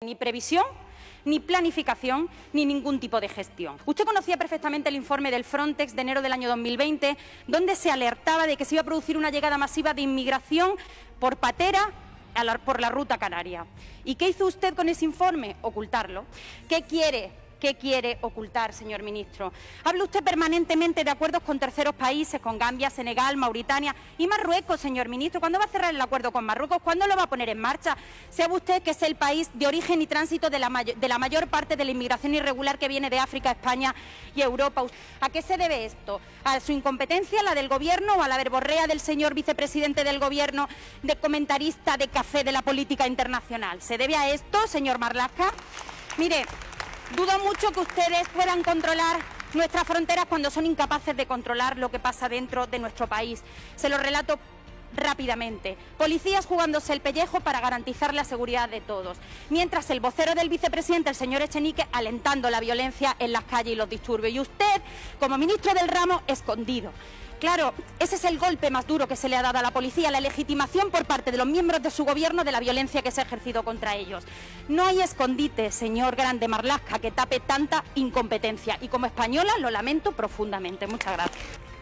Ni previsión, ni planificación, ni ningún tipo de gestión. Usted conocía perfectamente el informe del Frontex de enero del año 2020, donde se alertaba de que se iba a producir una llegada masiva de inmigración por patera por la ruta canaria. ¿Y qué hizo usted con ese informe? Ocultarlo. ¿Qué quiere ocultar, señor ministro? Habla usted permanentemente de acuerdos con terceros países, con Gambia, Senegal, Mauritania y Marruecos, señor ministro. ¿Cuándo va a cerrar el acuerdo con Marruecos? ¿Cuándo lo va a poner en marcha? ¿Sabe usted que es el país de origen y tránsito de la mayor parte de la inmigración irregular que viene de África, España y Europa? ¿A qué se debe esto? ¿A su incompetencia, la del Gobierno, o a la verborrea del señor vicepresidente del Gobierno, de comentarista de café de la política internacional? ¿Se debe a esto, señor Marlaska? Mire, dudo mucho que ustedes puedan controlar nuestras fronteras cuando son incapaces de controlar lo que pasa dentro de nuestro país. Se lo relato rápidamente. Policías jugándose el pellejo para garantizar la seguridad de todos, mientras el vocero del vicepresidente, el señor Echenique, alentando la violencia en las calles y los disturbios. Y usted, como ministro del ramo, escondido. Claro, ese es el golpe más duro que se le ha dado a la policía, la legitimación por parte de los miembros de su gobierno de la violencia que se ha ejercido contra ellos. No hay escondite, señor Grande Marlaska, que tape tanta incompetencia. Y como española lo lamento profundamente. Muchas gracias.